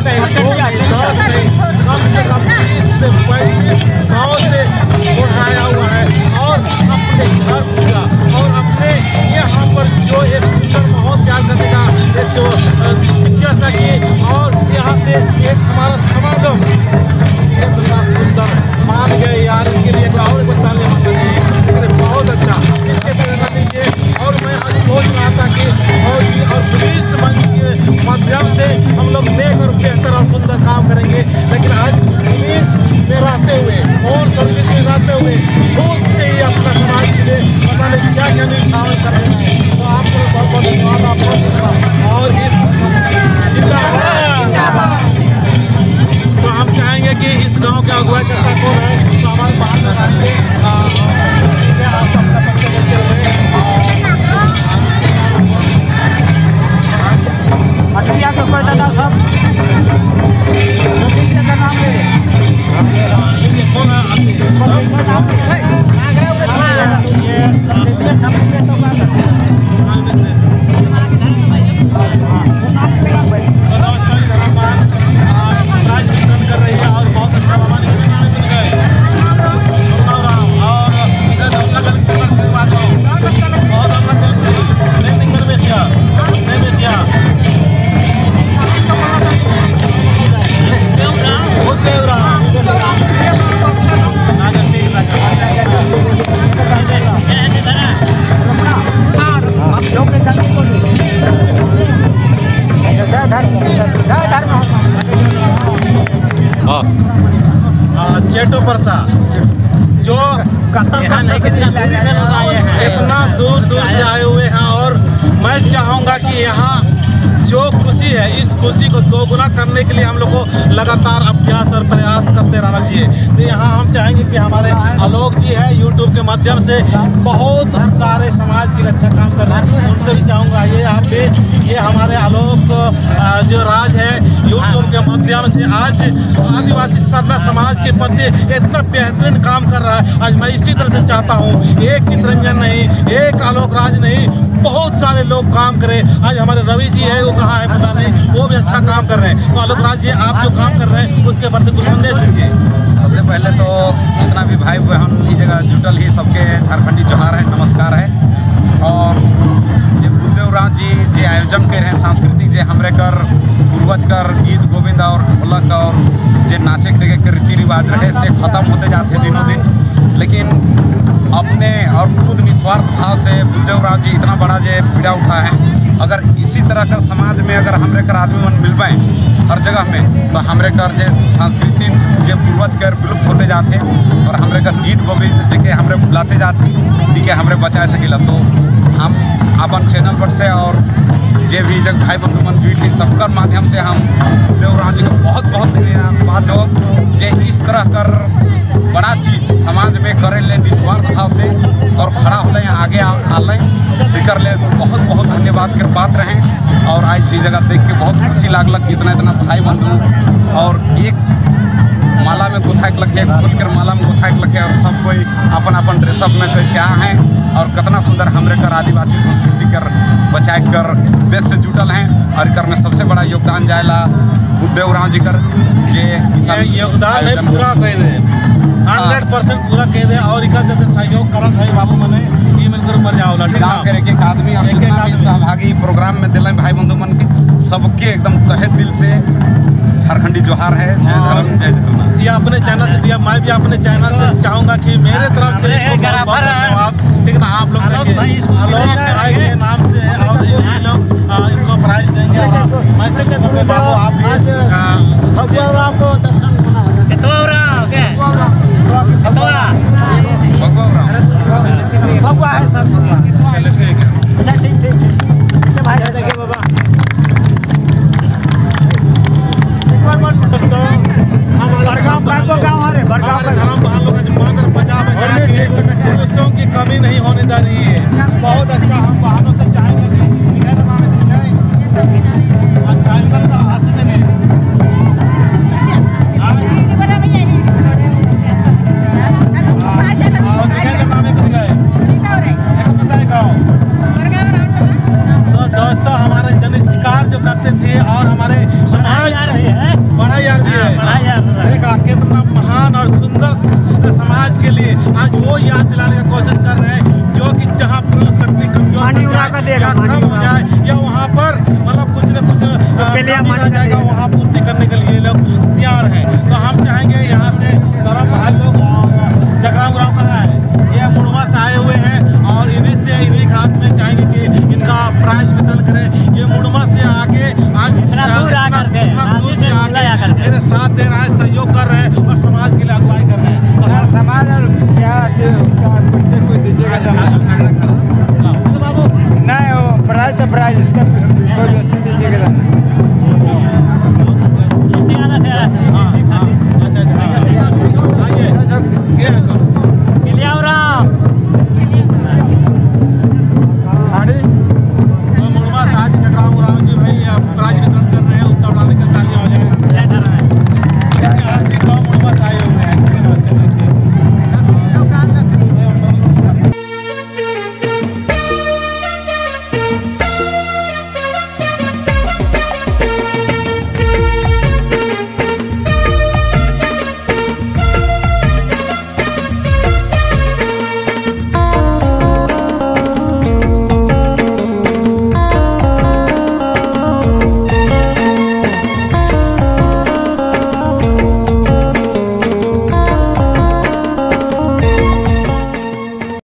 नहीं, 2 नहीं, 10 नहीं, कम से कम 30 से 35 गाँव से उठाया हुआ है और अपने घर पूजा और अपने यहाँ पर जो एक सुंदर माहौल तैयार करने का एक जो जिज्ञासा की और यहाँ से एक हमारा समागम इतना सुंदर मान गए यार, इनके लिए और एक ताली बजा चाहिए। बहुत अच्छा, इसके प्रेरणा दीजिए। और मैं आज सोच रहा था कि फौजी और पुलिस मंच के माध्यम से हम लोग नेक और बेहतर और सुंदर काम करेंगे, लेकिन आज पुलिस में रहते हुए और सर्विस में रहते हुए खुद से ही अपना समाज के लिए पता नहीं क्या क्या निष्ठावन कर रहे हैं। तो आपको बहुत बहुत धन्यवाद। आपको और इस तो हम चाहेंगे कि इस गांव के अगुवाई करता कौन है तो हमारे बाहर में आएंगे। आप अपना परिचय देते हुए मछलिया तो कोई दादा साहब का नाम है कौन है? कर रही है और बहुत अच्छा बाबा ने गए और इधर अलग अलग सफर से बात हो बहुत अलग नहीं कर बेटिया नहीं बेटिया बहुत देवरा चेटो परसा जो इतना दूर दूर से आए हुए हैं और मैं चाहूँगा कि यहाँ जो खुशी है इस खुशी को दोगुना करने के लिए हम लोग को लगातार अभ्यास और प्रयास करते रहना चाहिए। तो यहाँ हम चाहेंगे कि हमारे आलोक जी है यूट्यूब के माध्यम से बहुत सारे समाज की रक्षा काम कर रहे हैं, उनसे भी चाहूँगा ये आप भी ये हमारे आलोक जो राज है यूट्यूब के माध्यम से आज आदिवासी सरना समाज के प्रति इतना बेहतरीन काम कर रहा है। आज मैं इसी तरह से चाहता हूँ एक चित्रंजन नहीं, एक आलोक राज नहीं, बहुत सारे लोग काम करें। आज हमारे रवि जी है वो कहाँ है पता नहीं, वो भी अच्छा काम कर रहे हैं। तो आलोक राज जी आप जो काम कर रहे हैं उसके प्रति कुछ संदेश दीजिए। सबसे पहले तो जितना भी भाई बहन इस जगह जुटल ही सबके झारखंडी जोहार है, नमस्कार है। और जे बुद्धदेव राज जी जे आयोजन कर रहे हैं सांस्कृतिक जे हमरे कर पूर्वज कर गीत गोविंद और ढोलक और जे नाचे डेगे के रीति रिवाज रहे से खत्म होते जाते दिनों दिन, लेकिन अपने और खुद निस्वार्थ भाव से बुद्धदेव राज जी इतना बड़ा जे पीड़ा उठा है। अगर इसी तरह कर समाज में अगर हमरे कर आदमी मन मिल पाए हर जगह में तो हमरे कर जे सांस्कृतिक जे पूर्वज कर विलुप्त होते जाते और हमरे कर गीत गोविंद जेके हमरे भुलाते जाते दिखे हमरे बचाए सकेला। तो हम अपन चैनल पर से और जे भी जग भाई बंधु मन जुटी सबकर माध्यम से हम बुद्धदेव राज जी को बहुत बहुत धन्यवाद दो जे इस तरह कर बड़ा चीज समाज में करे ले निस्वार्थ भाव से और खड़ा हो आगे आए दिकर ले बहुत बहुत धन्यवाद के पात्र हैं। और आज इसी जगह देख के बहुत खुशी लागलक इतना इतना भाई बंधु और एक माला में गुथाक लखे फूल कर माला में गुथाक लखे और सब कोई अपन अपन ड्रेसअप में करके आए हैं और कितना सुंदर हमरे कर आदिवासी संस्कृति कर बचाए कर उद्देश्य से जुटल हैं। और कर में सबसे बड़ा योगदान जाएला बुद्धदेव राज जी कर जे योगदान है पूरा कह दे 100% पूरा कह दे और इधर जैसे सहयोग करत है बाबू मने ई मिलकर ऊपर जाओला काम करे के आदमी और सहभागी प्रोग्राम में दिल भाई बंधु मन के सबके एकदम तहे दिल से झारखंडी जोहार है। जय धर्म जय जगन्नाथ। ये अपने चैनल से दिया, मैं भी अपने चैनल से चाहूँगा कि मेरे तरफ से इनको बहुत बहुत धन्यवाद। लेकिन आप लोग देखिए आलोक भाई के नाम से और ये लोग इनको प्राइज देंगे और मैसेज दे दूँगे बाबू आप भी भगवा है सर ठीक है ठीक भाई देखिए बाबा दोस्तों हमारे धर्म बहाल लोग मानर पंजाब में जाके पुलिसों की कमी नहीं होने जा रही है। बहुत अच्छा हम वाहनों से चाहेंगे कि अच्छा इनका तो हासिल नहीं दिया जाएगा वहाँ पूर्ति करने के लिए लोग तैयार हैं। तो हम चाहेंगे यहाँ से तरफ भाई लोग जगराम उराव कहाँ है, ये मुड़वा से आए हुए हैं और इन्हीं हाथ में चाहेंगे कि इनका प्राइज वितरण करें। ये मुड़वा से आके आज इतना दूर से आके मेरे साथ दे रहा है, सहयोग कर रहे हैं और समाज के लिए अगुवाई